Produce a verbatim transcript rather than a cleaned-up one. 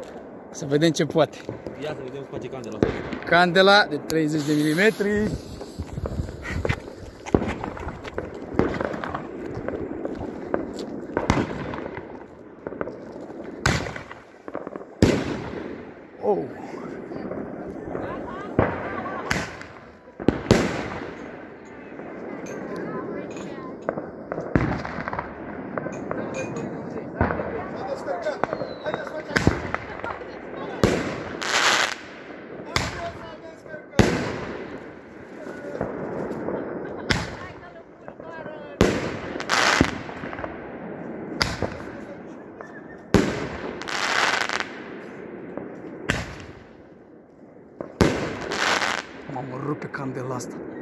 Să vedem ce poate. Ia să vedem cum face candela. Candela de treizeci de milimetri. Oh. Mamă, rupe candela asta.